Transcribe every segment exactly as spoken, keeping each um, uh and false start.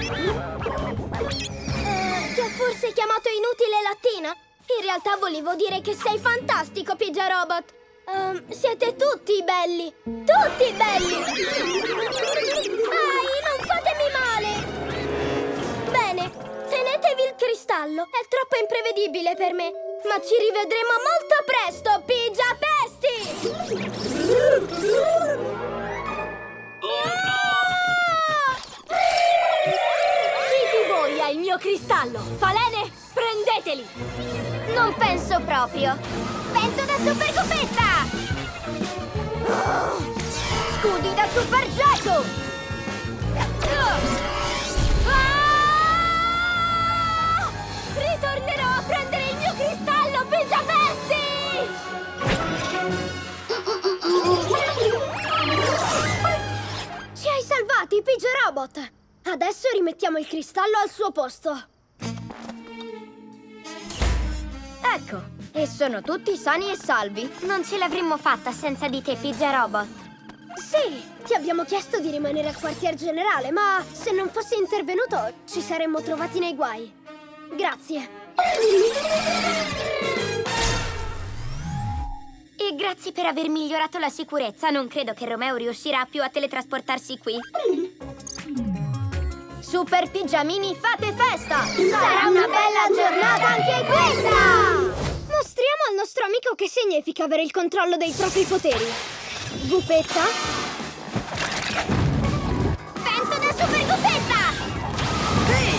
ti ho forse chiamato inutile lattina? In realtà volevo dire che sei fantastico, Pigia Robot. Um, siete tutti belli. Tutti belli. Ai, non fatemi male. Bene, tenetevi il cristallo. È troppo imprevedibile per me. Ma ci rivedremo molto presto, Pigia Pesti! Chi di voi ha il mio cristallo? Falene, prendeteli! Non penso proprio. Vento da Super Gufetta! Scudi da Super Gecko! Ah! Ritornerò a prendere il mio cristallo, Pigia Pesti! Ci hai salvati, Pigia Robot! Adesso rimettiamo il cristallo al suo posto. Ecco, e sono tutti sani e salvi. Non ce l'avremmo fatta senza di te, Pigia Robot. Sì, ti abbiamo chiesto di rimanere al quartier generale, ma se non fossi intervenuto ci saremmo trovati nei guai. Grazie. E grazie per aver migliorato la sicurezza. Non credo che Romeo riuscirà più a teletrasportarsi qui. Super Pigiamini, fate festa! Sarà una bella giornata anche questa! Mostriamo al nostro amico che significa avere il controllo dei propri poteri. Gufetta. Vento da Super Gufetta! Ehi!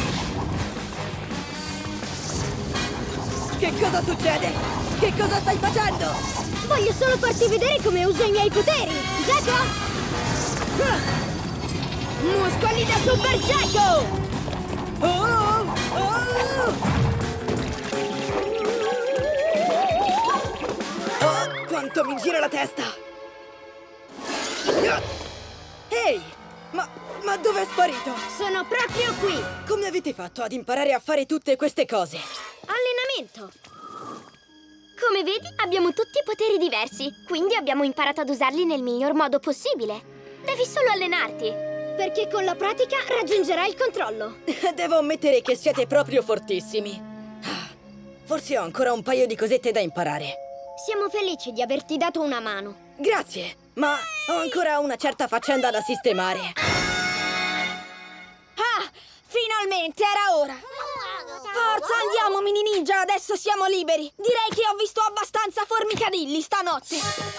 Che cosa succede? Che cosa stai facendo? Voglio solo farti vedere come uso i miei poteri. Gecko! Ah! Muscoli da Super Gecko! Oh! Oh! Oh, quanto mi gira la testa! Ehi! Ma, ma dove è sparito? Sono proprio qui! Come avete fatto ad imparare a fare tutte queste cose? Allenamento! Come vedi, abbiamo tutti poteri diversi, quindi abbiamo imparato ad usarli nel miglior modo possibile. Devi solo allenarti. Perché con la pratica raggiungerai il controllo. Devo ammettere che siete proprio fortissimi. Forse ho ancora un paio di cosette da imparare. Siamo felici di averti dato una mano. Grazie, ma ho ancora una certa faccenda da sistemare. Ah! Finalmente era ora! Forza, andiamo, mini ninja! Adesso siamo liberi! Direi che ho visto abbastanza formicadilli stanotte!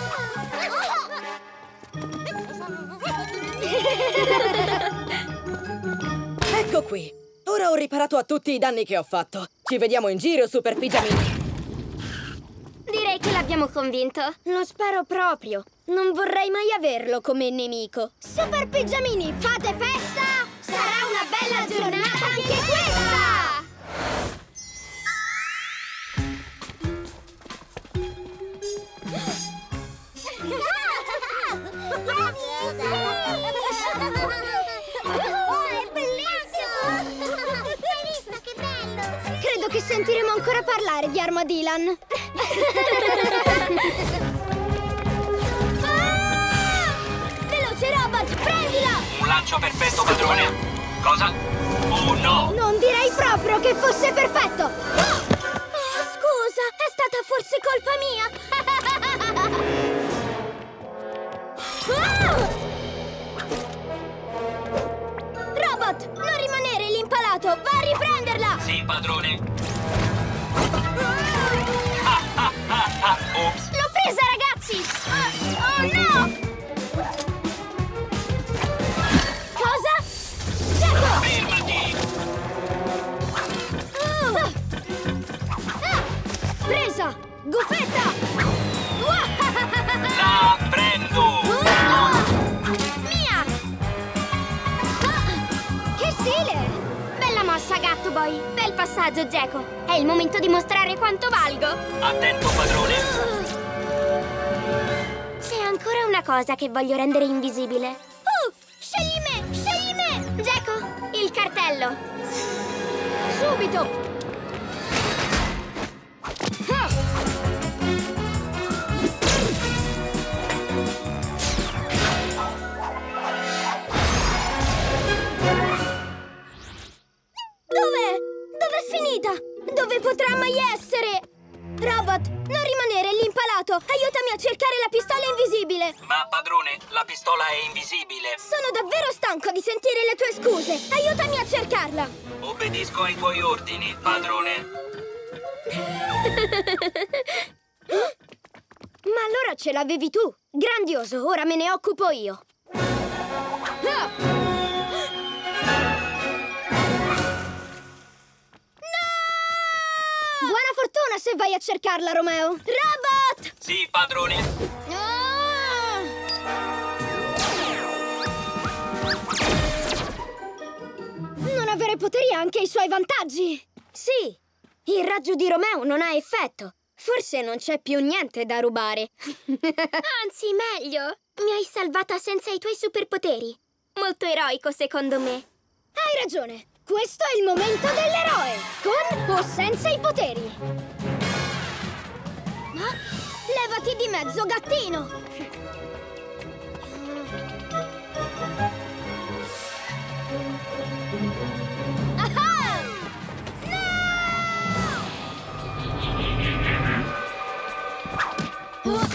Ecco qui. Ora ho riparato a tutti i danni che ho fatto. Ci vediamo in giro, Super Pigiamini. Direi che l'abbiamo convinto. Lo spero proprio. Non vorrei mai averlo come nemico. Super Pigiamini, fate festa! Sarà una bella giornata anche questa! Credo che sentiremo ancora parlare di Armadillan. Ah! Veloce Robot, prendila! Un lancio perfetto, padrone. Cosa? Oh no! Non direi proprio che fosse perfetto! Oh, scusa, è stata forse colpa mia! Ah! Robot, non rimanere lì impalato! Va a riprenderla! Sì, padrone. Ops. L'ho presa, ragazzi! Oh, oh no! Cosa? Gecko! Fermati! Oh. Ah! Presa! Gufetta! La prendo! Ah! Mia! Ah! Che stile! Bella mossa, Gatto Boy. Bel passaggio, Gecko. È il momento di mostrare quanto valgo. Attento, padrone. C'è ancora una cosa che voglio rendere invisibile. Oh! Scegli me! Scegli me! Gecko, il cartello. Subito! Dove potrà mai essere? Robot, non rimanere lì impalato! Aiutami a cercare la pistola invisibile! Ma, padrone, la pistola è invisibile. Sono davvero stanco di sentire le tue scuse! Aiutami a cercarla! Obbedisco ai tuoi ordini, padrone. Ma allora ce l'avevi tu! Grandioso, ora me ne occupo io! Ah! Buona fortuna se vai a cercarla, Romeo! Robot! Sì, padrone. Ah! Non avere poteri ha anche i suoi vantaggi! Sì, il raggio di Romeo non ha effetto. Forse non c'è più niente da rubare. Anzi, meglio! Mi hai salvata senza i tuoi superpoteri. Molto eroico, secondo me. Hai ragione! Questo è il momento dell'eroe! Con o senza i poteri! Ma levati di mezzo, gattino! Ah! No!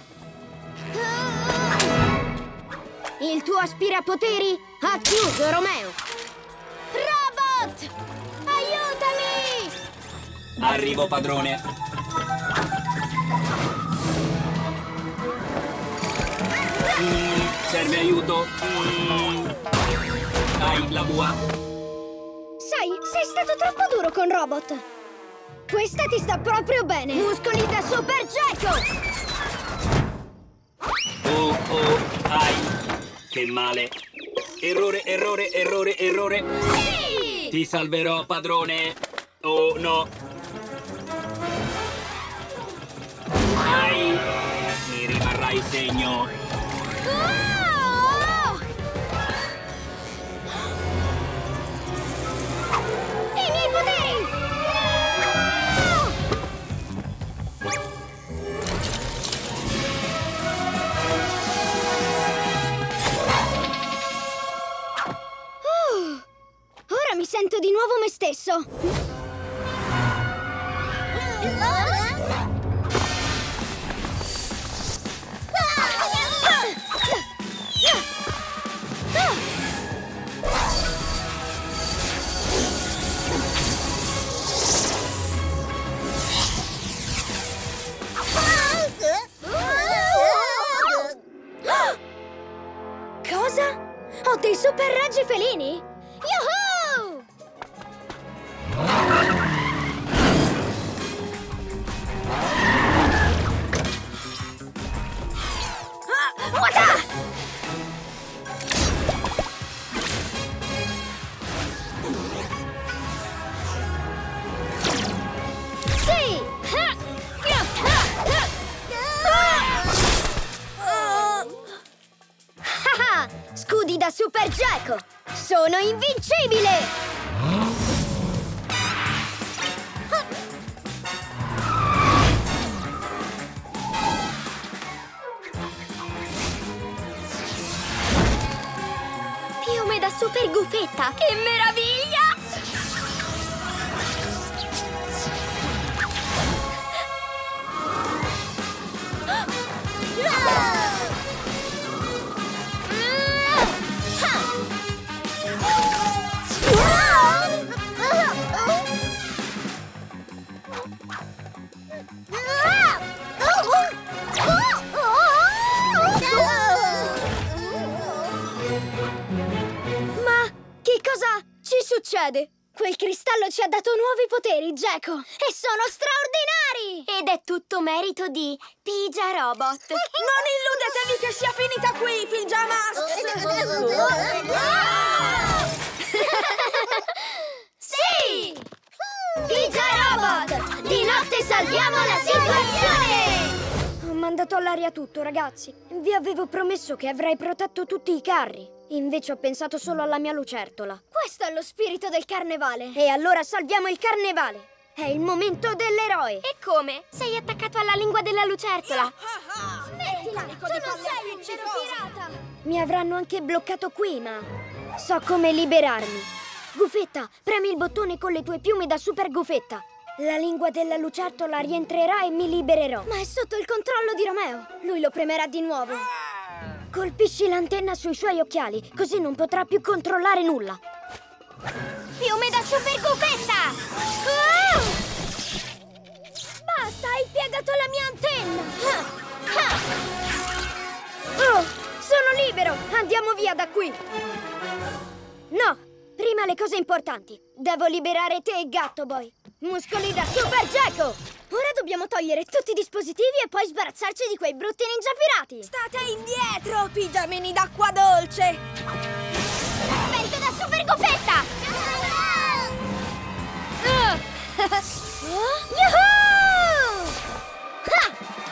Il tuo aspirapoteri ha chiuso, Romeo! Robot! Aiutami! Arrivo, padrone. Mm, serve aiuto? Mm. Hai la bua? Sai, sei stato troppo duro con Robot! Questa ti sta proprio bene! Muscoli da Super Gecko! Oh, oh, ai. Che male. Errore, errore, errore, errore. Sì! Ti salverò, padrone. Oh, no. Ai. Mi rimarrai segno. Oh! I miei poteri! Ora mi sento di nuovo me stesso. Cosa? Ho dei super raggi felini? Yuhuu! Ah, Wata! Sì! Ha! Ya! Ha! Ha! Ah! Ah! Scudi da Super Gecko! Sono invincibile! Piume da Super Gufetta! Che meraviglia! Ma che cosa ci succede? Quel cristallo ci ha dato nuovi poteri, Gecko! E sono straordinari! Ed è tutto merito di Pigia Robot. Non illudetevi che sia finita qui, Pigiama! Sì! Pigia Robot! Di notte salviamo la situazione! Ho mandato all'aria tutto, ragazzi. Vi avevo promesso che avrei protetto tutti i carri. Invece ho pensato solo alla mia lucertola. Questo è lo spirito del carnevale. E allora salviamo il carnevale. È il momento dell'eroe. E come? Sei attaccato alla lingua della lucertola. Smettila! Tu non sei un pirata! Mi avranno anche bloccato qui, ma so come liberarmi. Gufetta, premi il bottone con le tue piume da Super Gufetta. La lingua della lucertola rientrerà e mi libererò. Ma è sotto il controllo di Romeo. Lui lo premerà di nuovo. Colpisci l'antenna sui suoi occhiali, così non potrà più controllare nulla. Fiume da super gufetta! Ah! Basta, hai piegato la mia antenna! Ah! Ah! Oh, sono libero! Andiamo via da qui! No, prima le cose importanti. Devo liberare te e Gatto Boy. Muscoli da Super Gecko! Ora dobbiamo togliere tutti i dispositivi e poi sbarazzarci di quei brutti ninja pirati! State indietro, pigiamini d'acqua dolce! Vento da super gufetta! Uh. Yuhuu! Ah!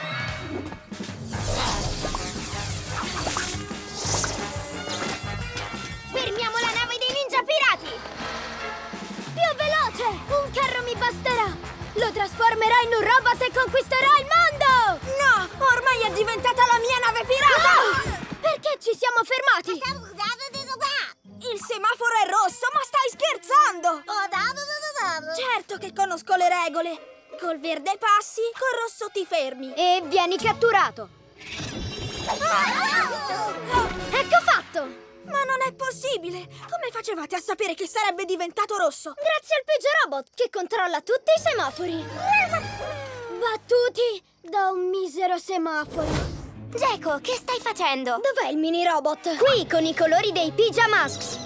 Fermiamo la nave dei ninja pirati! Più veloce! Un carro mi basterà! Lo trasformerò in un robot e conquisterò il mondo! No! Ormai è diventata la mia nave pirata! Ah! Perché ci siamo fermati? Il semaforo è rosso, ma stai scherzando! Certo che conosco le regole! Col verde passi, col rosso ti fermi! E vieni catturato! Ecco fatto! Ma non è possibile! Come facevate a sapere che sarebbe diventato rosso? Grazie al Pigerobot, che controlla tutti i semafori! Battuti da un misero semaforo! Gecko, che stai facendo? Dov'è il mini robot? Qui, con i colori dei Pijamasks!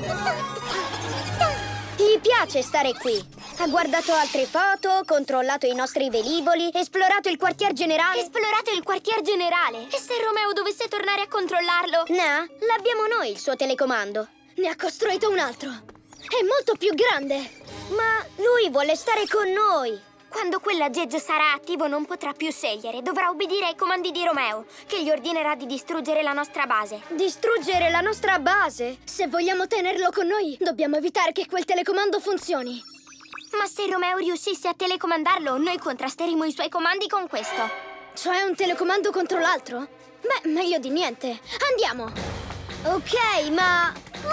Gli piace stare qui. Ha guardato altre foto, controllato i nostri velivoli, esplorato il quartier generale. Esplorato il quartier generale? E se Romeo dovesse tornare a controllarlo? No, l'abbiamo noi il suo telecomando. Ne ha costruito un altro. È molto più grande. Ma lui vuole stare con noi. Quando quell'aggeggio sarà attivo non potrà più scegliere. Dovrà obbedire ai comandi di Romeo, che gli ordinerà di distruggere la nostra base. Distruggere la nostra base? Se vogliamo tenerlo con noi, dobbiamo evitare che quel telecomando funzioni. Ma se Romeo riuscisse a telecomandarlo, noi contrasteremo i suoi comandi con questo. Cioè un telecomando contro l'altro? Beh, meglio di niente. Andiamo! Ok, ma...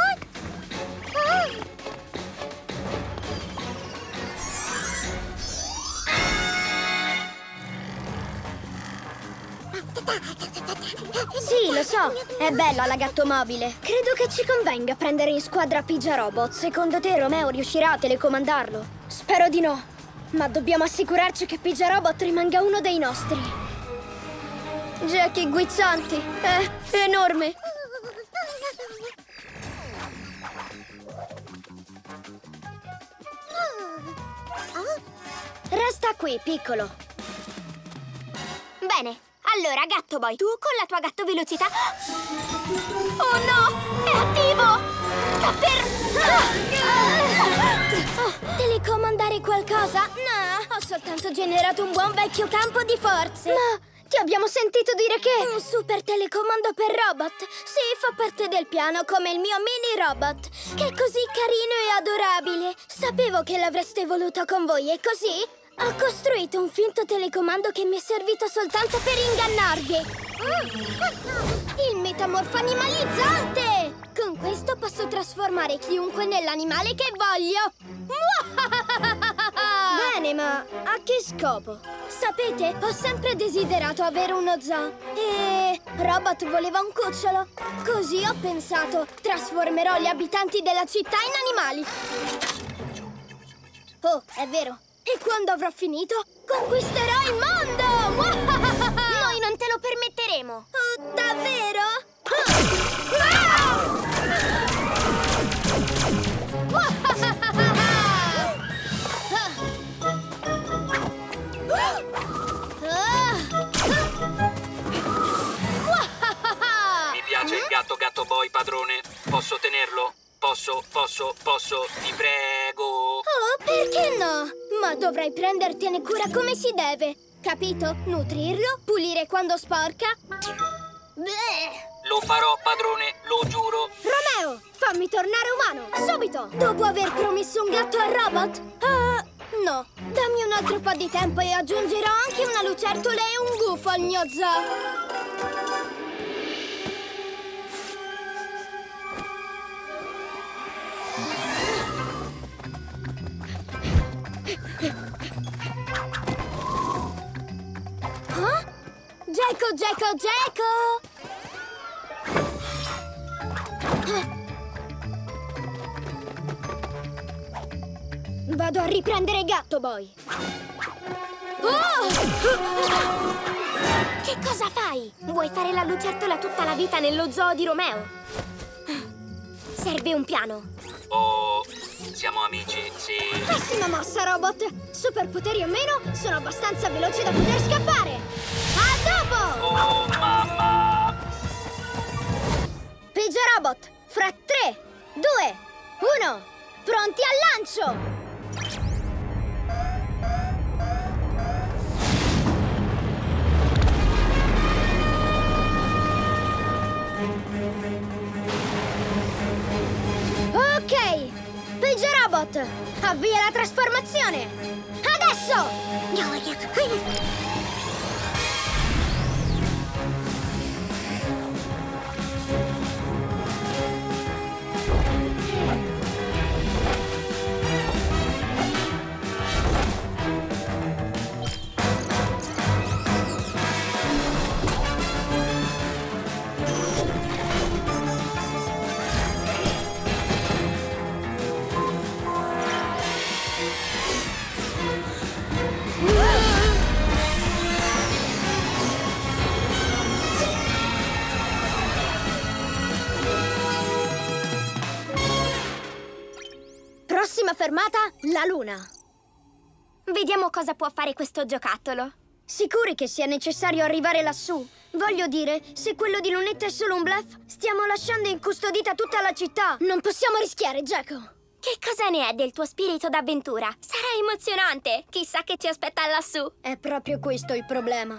Sì, lo so, è bella la gattomobile. Credo che ci convenga prendere in squadra Pigerobot. Secondo te Romeo riuscirà a telecomandarlo? Spero di no, ma dobbiamo assicurarci che Pigerobot rimanga uno dei nostri. Jackie guizzanti, è enorme. Resta qui, piccolo. Bene. Allora, Gatto Boy, tu con la tua gatto velocità... Oh no! È attivo! Sta per... Oh, telecomandare qualcosa? No, ho soltanto generato un buon vecchio campo di forze. Ma ti abbiamo sentito dire che... Un super telecomando per robot? Sì, fa parte del piano, come il mio mini robot, che è così carino e adorabile. Sapevo che l'avreste voluto con voi, e così... Ho costruito un finto telecomando che mi è servito soltanto per ingannarvi. Il metamorfo animalizzante! Con questo posso trasformare chiunque nell'animale che voglio. Bene, ma a che scopo? Sapete, ho sempre desiderato avere uno zoo. E Robot voleva un cucciolo. Così ho pensato, trasformerò gli abitanti della città in animali. Oh, è vero. E quando avrò finito, conquisterò il mondo! Noi non te lo permetteremo! Oh, davvero? Mi piace il gatto Gatto Boy, padrone. Posso tenerlo? Posso, posso, posso, ti prego. Oh, perché no? Ma dovrai prendertene cura come si deve. Capito? Nutrirlo, pulire quando sporca. Bleh. Lo farò, padrone, lo giuro. Romeo, fammi tornare umano, subito! Dopo aver promesso un gatto al robot? Uh, no. Dammi un altro po' di tempo e aggiungerò anche una lucertola e un gufo al mio zoo. Geco, Geco, Geco! Vado a riprendere Gatto Boy. Oh! Che cosa fai? Vuoi fare la lucertola tutta la vita nello zoo di Romeo? Serve un piano. Oh, siamo amici, sì. Pessima mossa, Robot. Superpoteri o meno, sono abbastanza veloce da poter scappare. A dopo! Oh, mamma! Pigia Robot, fra tre, due, uno, pronti al lancio! Ok, Pigia Robot, avvia la trasformazione! Adesso! Prossima fermata, la Luna. Vediamo cosa può fare questo giocattolo. Sicuri che sia necessario arrivare lassù? Voglio dire, se quello di Lunetta è solo un bluff, stiamo lasciando incustodita tutta la città. Non possiamo rischiare, Geco. Che cosa ne è del tuo spirito d'avventura? Sarà emozionante! Chissà che ci aspetta lassù! È proprio questo il problema.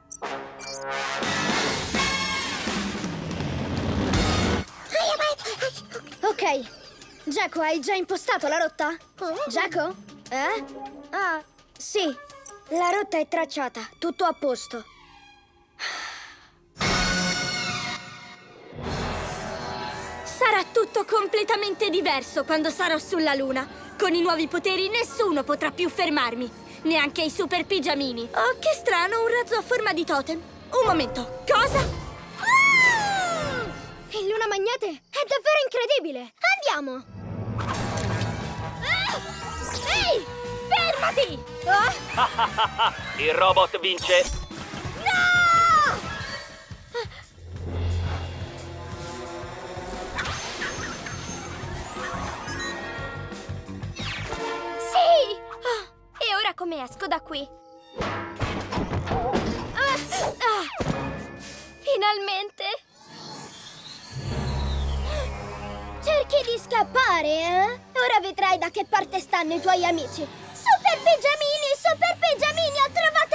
Ok, Geco, hai già impostato la rotta? Geco? Eh? Ah, sì, la rotta è tracciata, tutto a posto. Sarà tutto completamente diverso quando sarò sulla Luna. Con i nuovi poteri nessuno potrà più fermarmi, neanche i super pigiamini. Oh, che strano, un razzo a forma di totem. Un momento, cosa? Ah! Il Luna Magnete è davvero incredibile! Andiamo! Ah! Ehi, fermati! Ah! Il robot vince. No! Sì! Ah, e ora come esco da qui? Ah, ah, finalmente! Cerchi di scappare, eh? Ora vedrai da che parte stanno i tuoi amici. Super pigiamini, super pigiamini, ho trovato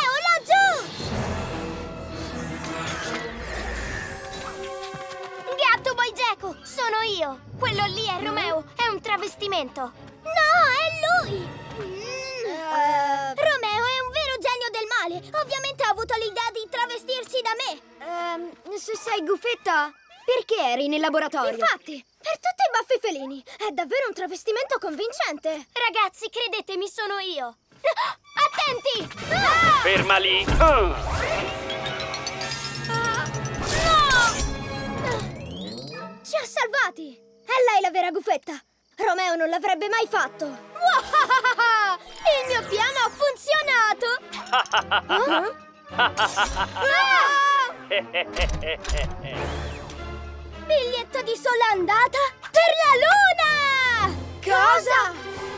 Romeo laggiù! Gatto Boy Geco, sono io! Quello lì è Romeo, è un travestimento! No, è lui! Uh, Romeo è un vero genio del male. Ovviamente ha avuto l'idea di travestirsi da me. uh, se sei Gufetta, perché eri nel laboratorio? Infatti, per tutti i baffi felini. È davvero un travestimento convincente. Ragazzi, credetemi, sono io! Attenti! Ah! Ferma lì. Uh. Ci ha salvati. È lei la vera Gufetta. Romeo non l'avrebbe mai fatto. Il mio piano ha funzionato. uh? ah! Biglietto di sola andata per la Luna! Cosa?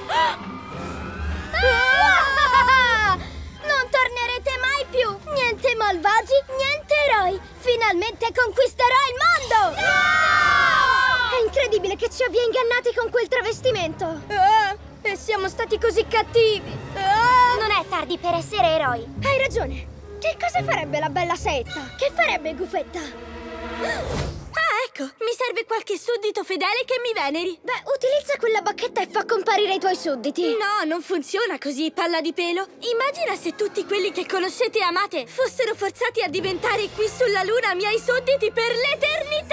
Ah! Non tornerete mai più! Niente malvagi, niente eroi! Finalmente conquisterò il mondo! È incredibile che ci abbia ingannati con quel travestimento! Ah, e siamo stati così cattivi! Ah! Non è tardi per essere eroi! Hai ragione! Che cosa farebbe la bella Setta? Che farebbe Gufetta? Ah, ecco! Mi serve qualche suddito fedele che mi veneri! Beh, utilizza quella bacchetta e fa comparire i tuoi sudditi! No, non funziona così, palla di pelo! Immagina se tutti quelli che conoscete e amate fossero forzati a diventare qui sulla Luna miei sudditi per l'eternità!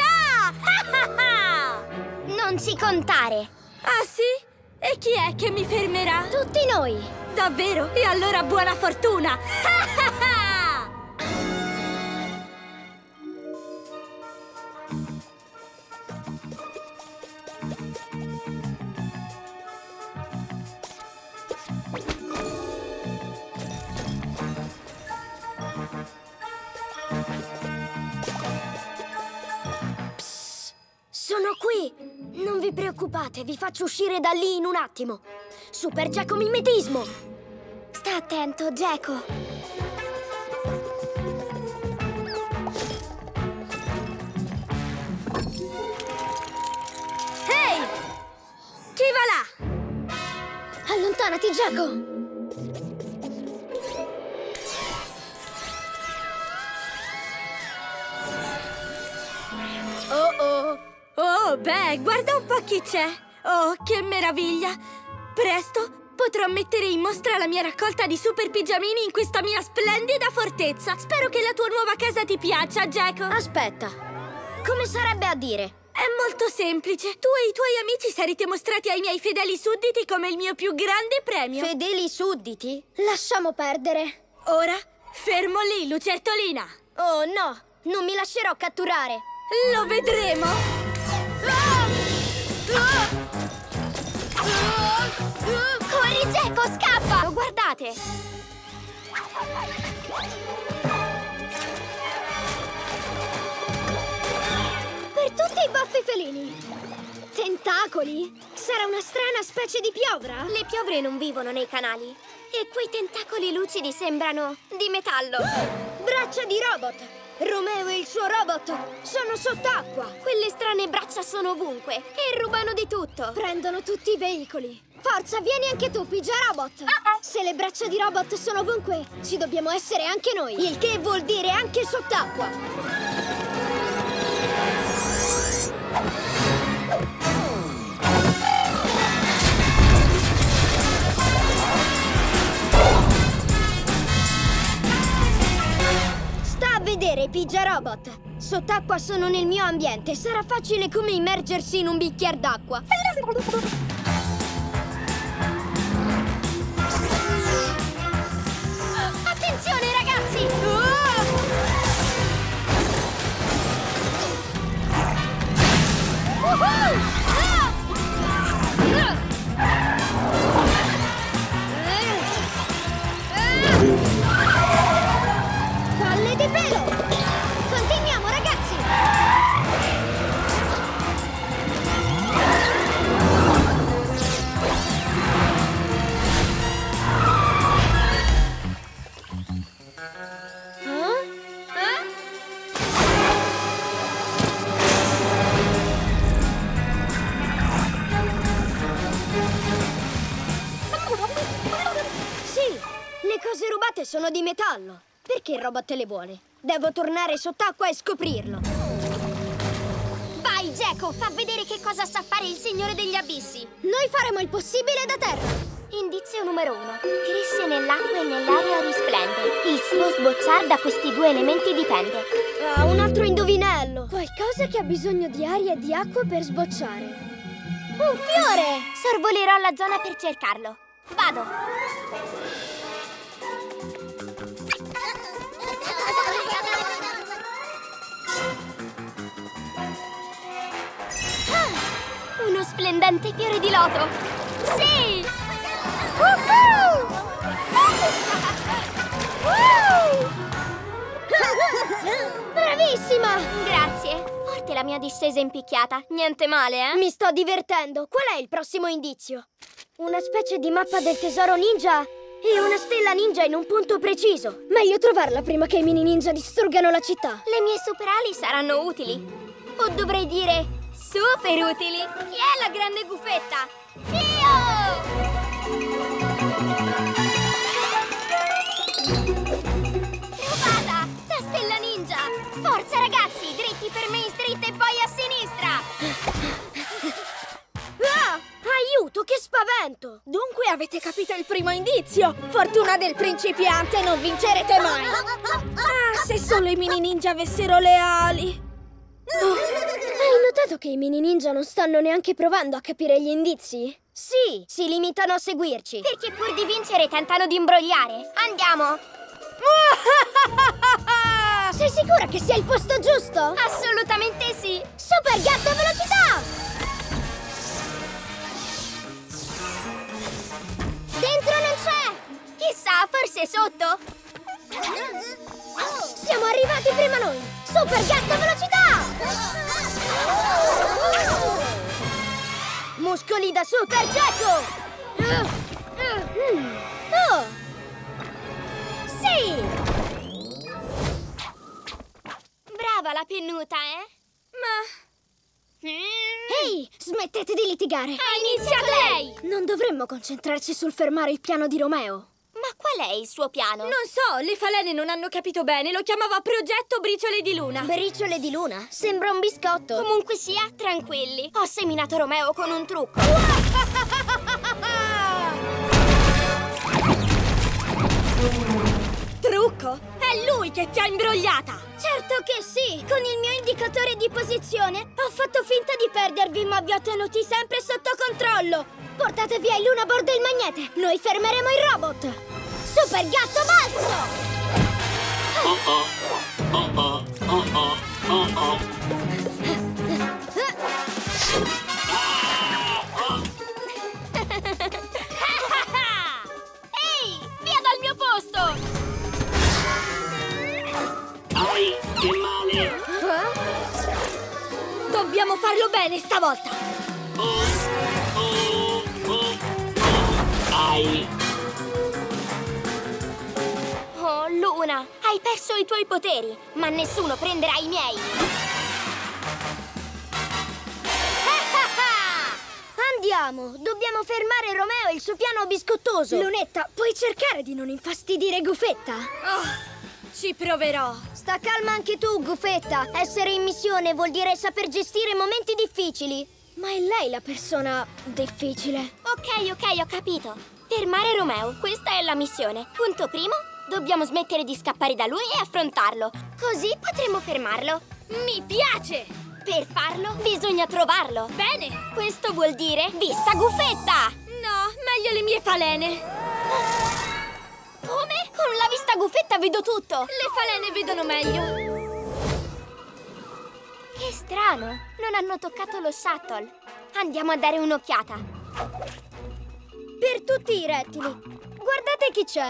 Non ci contare! Ah, sì? E chi è che mi fermerà? Tutti noi! Davvero? E allora buona fortuna! preoccupate, vi faccio uscire da lì in un attimo. Super Geco mimetismo! Sta attento, Geco. Ehi! Chi va là? Allontanati, Geco! Oh oh! Oh, beh, guarda un po' chi c'è! Oh, che meraviglia! Presto potrò mettere in mostra la mia raccolta di super pigiamini in questa mia splendida fortezza! Spero che la tua nuova casa ti piaccia, Geco! Aspetta, come sarebbe a dire? È molto semplice. Tu e i tuoi amici sarete mostrati ai miei fedeli sudditi come il mio più grande premio. Fedeli sudditi? Lasciamo perdere. Ora, fermo lì, lucertolina! Oh no, non mi lascerò catturare. Lo vedremo! Corri, Geco, scappa! Oh, guardate! Per tutti i baffi felini! Tentacoli? Sarà una strana specie di piovra? Le piovre non vivono nei canali. E quei tentacoli lucidi sembrano di metallo. Braccia di robot! Romeo e il suo robot sono sott'acqua! Quelle strane braccia sono ovunque e rubano di tutto. Prendono tutti i veicoli. Forza, vieni anche tu, Pigia Robot! Ah, ah. Se le braccia di robot sono ovunque, ci dobbiamo essere anche noi. Il che vuol dire anche sott'acqua. Sta a vedere, Pigia Robot! Sott'acqua sono nel mio ambiente. Sarà facile come immergersi in un bicchiere d'acqua. Attenzione, ragazzi! Palle di pelo! Continuiamo, ragazzi! Le cose rubate sono di metallo. Perché il robot le vuole? Devo tornare sott'acqua e scoprirlo. Vai, Geco, fa vedere che cosa sa fare il Signore degli Abissi. Noi faremo il possibile da terra. Indizio numero uno. Cresce nell'acqua e nell'aria risplende. Il suo sbocciar da questi due elementi dipende. Ah, un altro indovinello. Qualcosa che ha bisogno di aria e di acqua per sbocciare. Un fiore! Sorvolerò la zona per cercarlo. Vado. Uno splendente fiore di loto! Sì! Uh-huh! Uh! Bravissima! Grazie! Forte la mia discesa impicchiata. Niente male, eh? Mi sto divertendo. Qual è il prossimo indizio? Una specie di mappa del tesoro ninja e una stella ninja in un punto preciso. Meglio trovarla prima che i mini ninja distruggano la città. Le mie super ali saranno utili. O dovrei dire super utili. Chi è la grande gufetta? Io! Trovata! La stella ninja! Forza ragazzi! Dritti per Main Street e poi a sinistra! Ah! Aiuto, che spavento! Dunque avete capito il primo indizio? Fortuna del principiante, non vincerete mai! Ah, se solo i mini ninja avessero le ali! Oh, hai notato che i mini ninja non stanno neanche provando a capire gli indizi? Sì, si limitano a seguirci. Perché pur di vincere tentano di imbrogliare. Andiamo! Sei sicura che sia il posto giusto? Assolutamente sì! Super gatto velocità! Dentro non c'è! Chissà, forse sotto? Siamo arrivati prima noi! Super gatto velocità! Muscoli da Super Gecko! Oh! Sì! Brava la pennuta, eh? Ma... Ehi, smettete di litigare! Ha iniziato lei! Non dovremmo concentrarci sul fermare il piano di Romeo. Ma qual è il suo piano? Non so, le falene non hanno capito bene. Lo chiamava Progetto Briciole di Luna. Briciole di luna? Sembra un biscotto. Comunque sia, tranquilli. Ho seminato Romeo con un trucco. Trucco? È lui che ti ha imbrogliata! Certo che sì! Con il mio indicatore di posizione ho fatto finta di perdervi, ma vi ho tenuti sempre sotto controllo! Portate via il Lunaboard e il magnete! Noi fermeremo il robot! Super gatto balzo! Oh oh, oh oh, oh oh, oh oh. Ehi! Via dal mio posto! Ai, che male! Dobbiamo farlo bene stavolta! Oh, oh, oh, oh. Ai! Oh, Luna, hai perso i tuoi poteri, ma nessuno prenderà i miei! Andiamo! Dobbiamo fermare Romeo e il suo piano biscottoso! Lunetta, puoi cercare di non infastidire Gufetta? Oh, ci proverò! Sta calma anche tu, Gufetta! Essere in missione vuol dire saper gestire momenti difficili! Ma è lei la persona difficile? Ok, ok, ho capito. Fermare Romeo, questa è la missione. Punto primo, dobbiamo smettere di scappare da lui e affrontarlo. Così potremo fermarlo. Mi piace! Per farlo, bisogna trovarlo. Bene! Questo vuol dire vista Gufetta! No, meglio le mie falene! Come? Con la vista Gufetta vedo tutto! Le falene vedono meglio! Che strano, non hanno toccato lo shuttle. Andiamo a dare un'occhiata. Per tutti i rettili! Guardate chi c'è!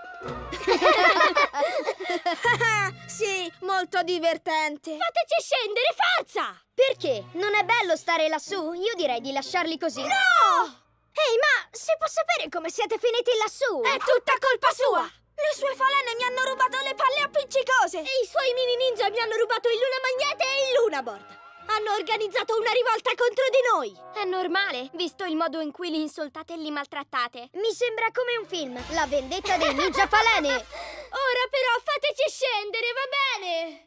Sì, molto divertente! Fateci scendere, forza! Perché? Non è bello stare lassù? Io direi di lasciarli così. No! Ehi, ma se posso sapere come siete finiti lassù? È tutta colpa sua! Le sue falene mi hanno rubato le palle appiccicose! E i suoi mini ninja mi hanno rubato il Luna Magnete e il Lunaboard! Hanno organizzato una rivolta contro di noi! È normale, visto il modo in cui li insultate e li maltrattate. Mi sembra come un film, la vendetta dei ninja falene! Ora però fateci scendere, va bene?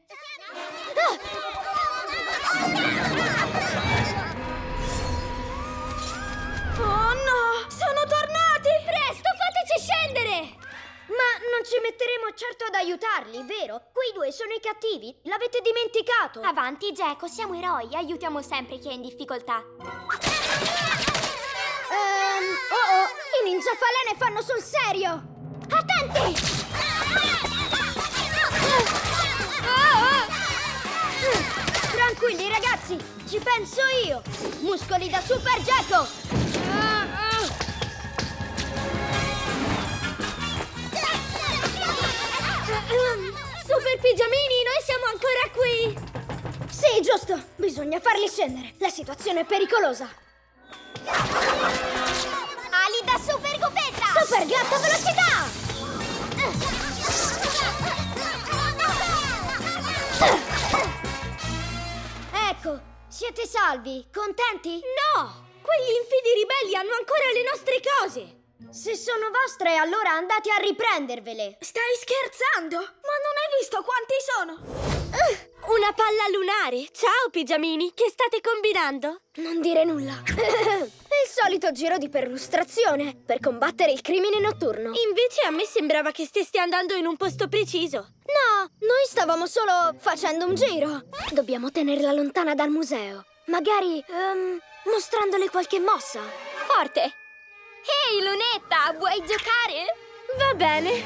Oh no! Sono tornati! Presto, fateci scendere! Ma non ci metteremo certo ad aiutarli, vero? Quei due sono i cattivi, l'avete dimenticato! Avanti, Gecko, siamo eroi, aiutiamo sempre chi è in difficoltà. Ehm, oh oh, i ninja falene fanno sul serio! Attenti! Tranquilli ragazzi, ci penso io! Muscoli da Super Gecko! Super Pigiamini, noi siamo ancora qui! Sì, giusto! Bisogna farli scendere! La situazione è pericolosa! Ali da Super Gufetta! Super gatto velocità! Ecco, siete salvi? Contenti? No! Quegli infidi ribelli hanno ancora le nostre cose! Se sono vostre, allora andate a riprendervele! Stai scherzando? Ma non hai visto quanti sono? Uh, una palla lunare! Ciao, Pigiamini! Che state combinando? Non dire nulla! È il solito giro di perlustrazione per combattere il crimine notturno! Invece a me sembrava che stessi andando in un posto preciso! No, noi stavamo solo facendo un giro! Dobbiamo tenerla lontana dal museo! Magari, um, mostrandole qualche mossa! Forte! Ehi, Lunetta, vuoi giocare? Va bene!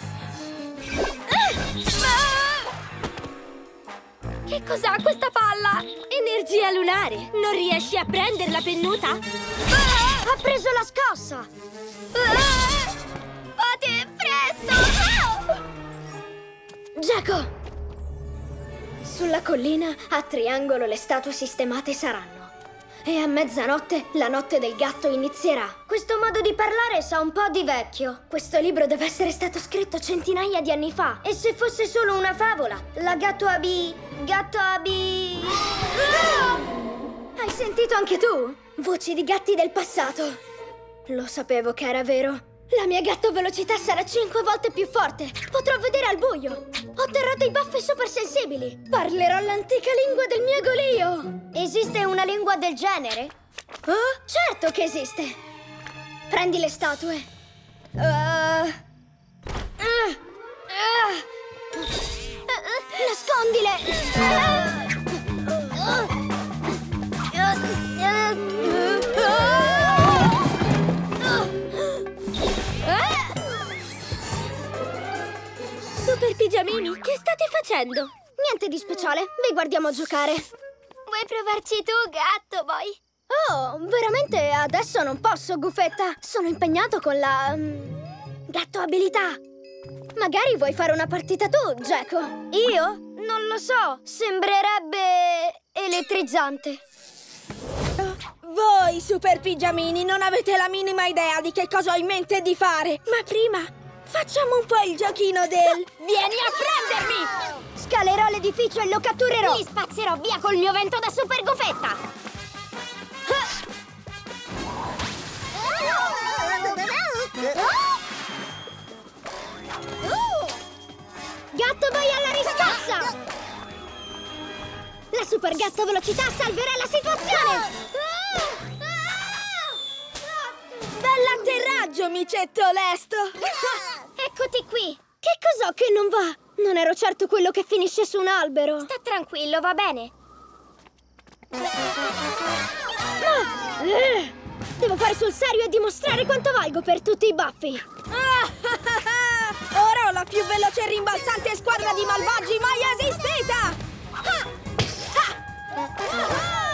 Che cos'ha questa palla? Energia lunare! Non riesci a prenderla, pennuta? Ha preso la scossa! Fate presto! Gecko! Sulla collina a triangolo le statue sistemate saranno. E a mezzanotte la notte del gatto inizierà. Questo modo di parlare sa un po' di vecchio. Questo libro deve essere stato scritto centinaia di anni fa. E se fosse solo una favola? La gatto abì... Gatto abì... Ah! Hai sentito anche tu? Voci di gatti del passato. Lo sapevo che era vero. La mia gatto velocità sarà cinque volte più forte. Potrò vedere al buio. Otterrò dei baffi super sensibili. Parlerò l'antica lingua del mio golio. Esiste una lingua del genere? Oh, certo che esiste. Prendi le statue. Uh, uh, uh, nascondile. Uh, uh, Super pigiamini, che state facendo? Niente di speciale, vi guardiamo giocare. Vuoi provarci tu, gatto boy? Oh, veramente adesso non posso, Gufetta. Sono impegnato con la... Um, gatto abilità. Magari vuoi fare una partita tu, Geco? Io? Non lo so, sembrerebbe elettrizzante. Voi, super pigiamini, non avete la minima idea di che cosa ho in mente di fare. Ma prima, facciamo un po' il giochino del... Vieni a prendermi! Scalerò l'edificio e lo catturerò! Li spazzerò via col mio vento da super Gufetta! Gatto boy alla riscossa! La super gatto velocità salverà la situazione! Bell'atterraggio, micetto lesto! Eccoti qui! Che cos'ho che non va? Non ero certo quello che finisce su un albero. Sta tranquillo, va bene? Ah, eh, devo fare sul serio e dimostrare quanto valgo per tutti i baffi. Ora ho la più veloce e rimbalzante squadra di malvagi mai esistita! Ah! Ah!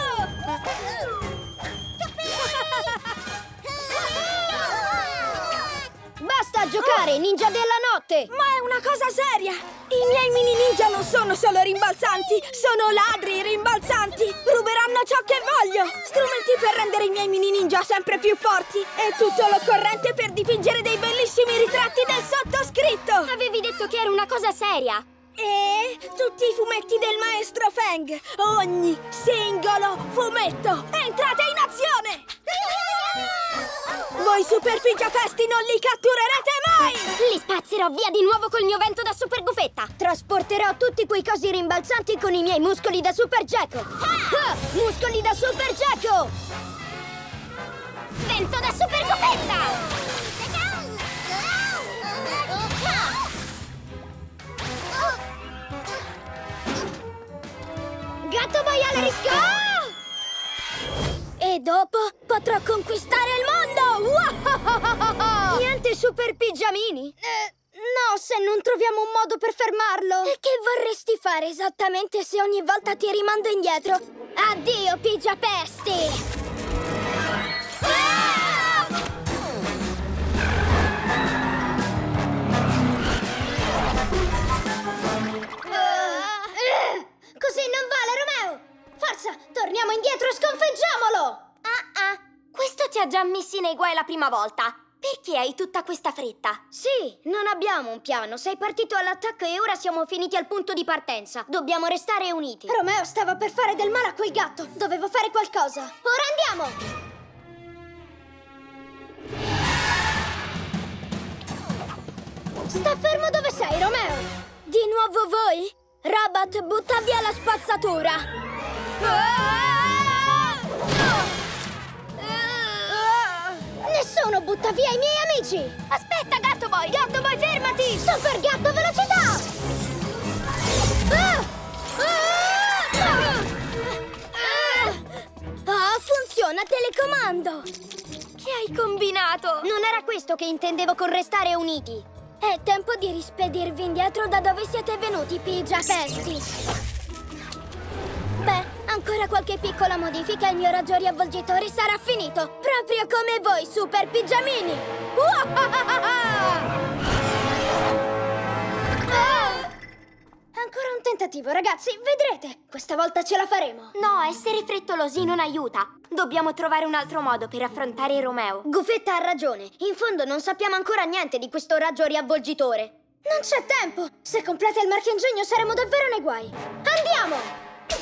Basta giocare, ninja della notte! Ma è una cosa seria! I miei mini ninja non sono solo rimbalzanti, sono ladri rimbalzanti! Ruberanno ciò che voglio! Strumenti per rendere i miei mini ninja sempre più forti e tutto l'occorrente per dipingere dei bellissimi ritratti del sottoscritto! Avevi detto che era una cosa seria! E tutti i fumetti del maestro Feng! Ogni singolo fumetto! Entrate in azione! Voi super pigiapesti non li catturerete mai! Li spazzerò via di nuovo col mio vento da super Gufetta! Trasporterò tutti quei cosi rimbalzanti con i miei muscoli da super Geco! Ah! Muscoli da super Geco! Vento da super Gufetta! Gatto boy alla riscossa! E dopo potrò conquistare il mondo! Niente super pigiamini? Eh, no, se non troviamo un modo per fermarlo. E che vorresti fare esattamente se ogni volta ti rimando indietro? Addio, pigiapesti! Così non vale, Romeo! Forza, torniamo indietro e sconfiggiamolo! Ah ah, questo ti ha già messi nei guai la prima volta. Perché hai tutta questa fretta? Sì, non abbiamo un piano. Sei partito all'attacco e ora siamo finiti al punto di partenza. Dobbiamo restare uniti. Romeo stava per fare del male a quel gatto. Dovevo fare qualcosa. Ora andiamo! Sta fermo dove sei, Romeo? Di nuovo voi? Robot, butta via la spazzatura! Nessuno butta via i miei amici! Aspetta, Gatto Boy! Gatto Boy, fermati! Super gatto velocità! Ah! Oh, funziona telecomando! Che hai combinato? Non era questo che intendevo con restare uniti. È tempo di rispedirvi indietro da dove siete venuti, pigiapesti! Beh, ancora qualche piccola modifica e il mio raggio riavvolgitore sarà finito! Proprio come voi, super pigiamini! Ancora un tentativo, ragazzi, vedrete. Questa volta ce la faremo. No, essere frettolosi non aiuta. Dobbiamo trovare un altro modo per affrontare Romeo. Gufetta ha ragione. In fondo non sappiamo ancora niente di questo raggio riavvolgitore. Non c'è tempo. Se completa il marchingegno saremo davvero nei guai. Andiamo!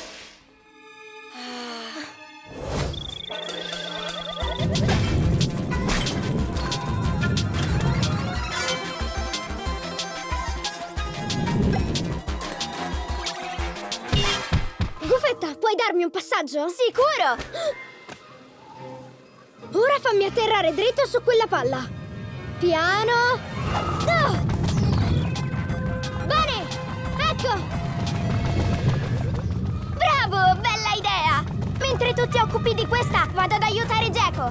Gufetta, puoi darmi un passaggio? Sicuro! Ora fammi atterrare dritto su quella palla. Piano. No! Bene! Ecco! Bravo! Bella idea! Mentre tu ti occupi di questa, vado ad aiutare Geco.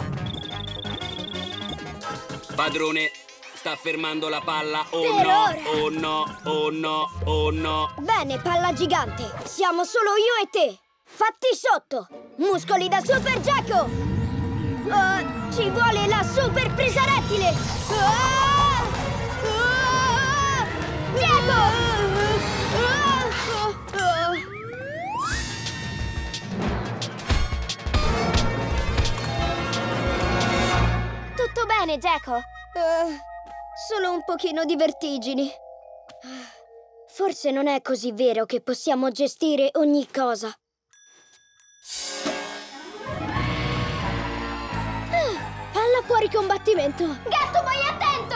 Padrone, sta fermando la palla. Oh Per no, ora. oh no, oh no, oh no. Bene, palla gigante. Siamo solo io e te. Fatti sotto. Muscoli da super Geco. Uh, ci vuole la super presa rettile. Ah! Ah! Geco! Ah! Ah! Tutto bene, Geco? Uh, solo un pochino di vertigini. Forse non è così vero che possiamo gestire ogni cosa. Ah, palla fuori combattimento. Gatto, vai attento!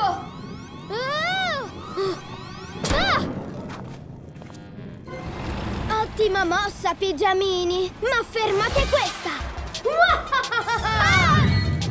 Ah! Ah! Ottima mossa, pigiamini. Ma fermate questa! Ah!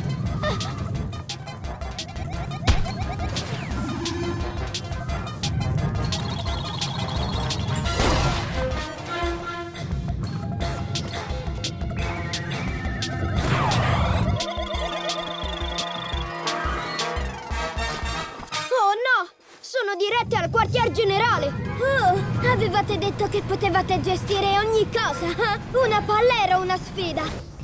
Sono dirette al quartier generale! Oh, avevate detto che potevate gestire ogni cosa! Una palla era una sfida!